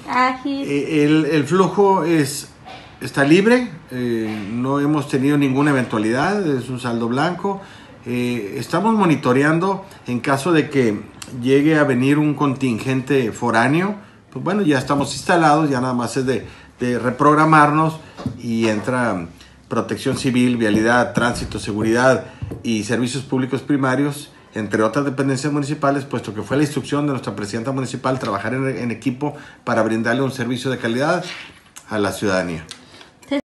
ágil. El flujo está libre, no hemos tenido ninguna eventualidad, es un saldo blanco. Estamos monitoreando en caso de que llegue a venir un contingente foráneo. Pues bueno, ya estamos instalados, ya nada más es de reprogramarnos y entra protección civil, vialidad, tránsito, seguridad y servicios públicos primarios, entre otras dependencias municipales, puesto que fue la instrucción de nuestra presidenta municipal trabajar en equipo para brindarle un servicio de calidad a la ciudadanía.